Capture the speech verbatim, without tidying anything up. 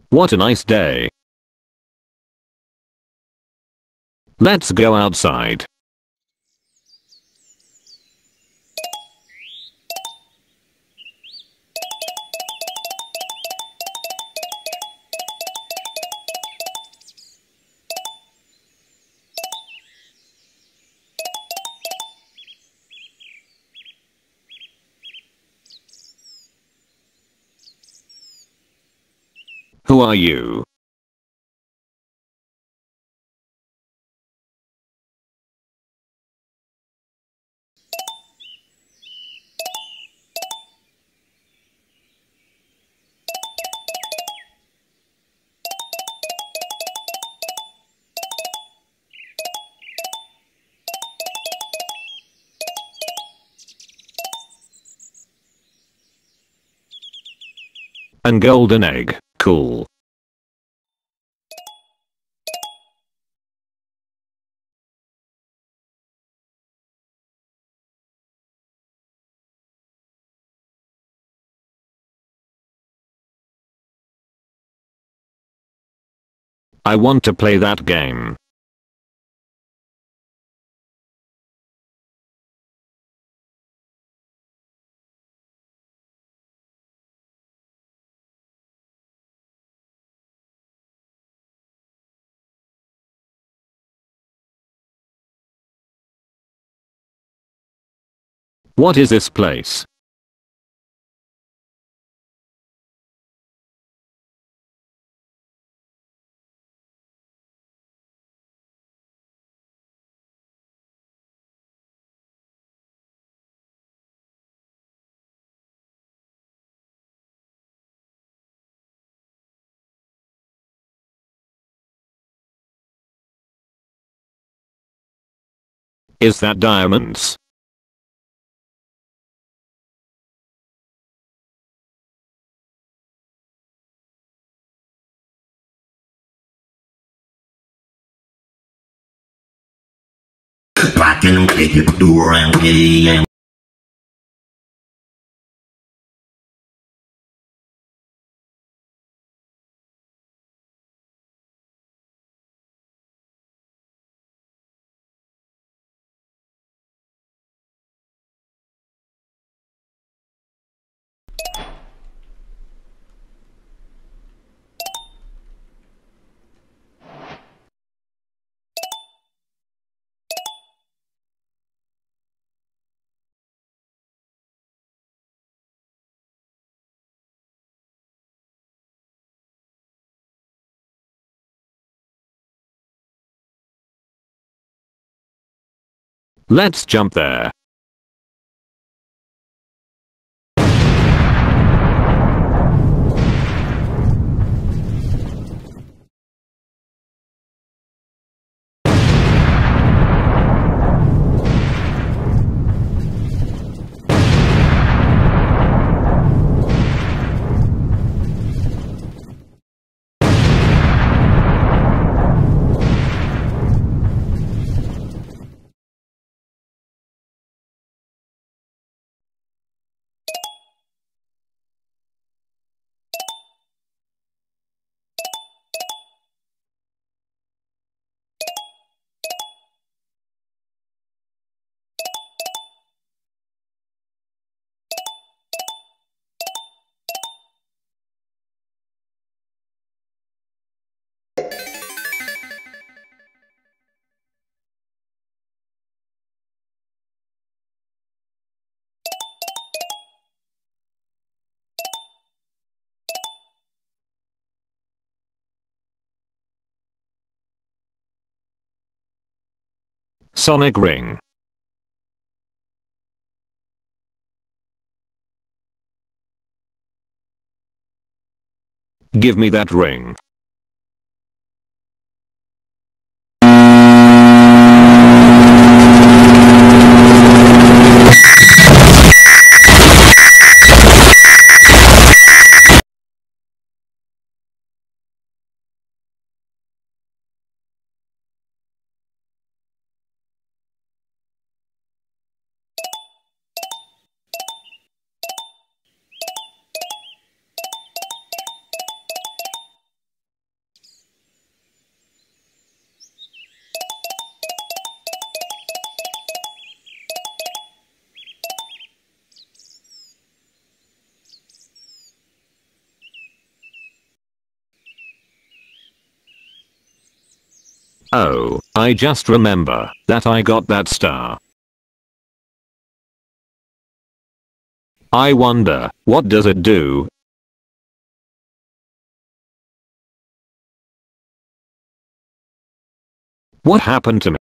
What a nice day. Let's go outside. Who are you? An golden egg, cool. I want to play that game. What is this place? Is that diamonds? Black and cake, do around here. Let's jump there. Sonic ring. Give me that ring. Oh, I just remember that I got that star. I wonder, what does it do? What happened to me?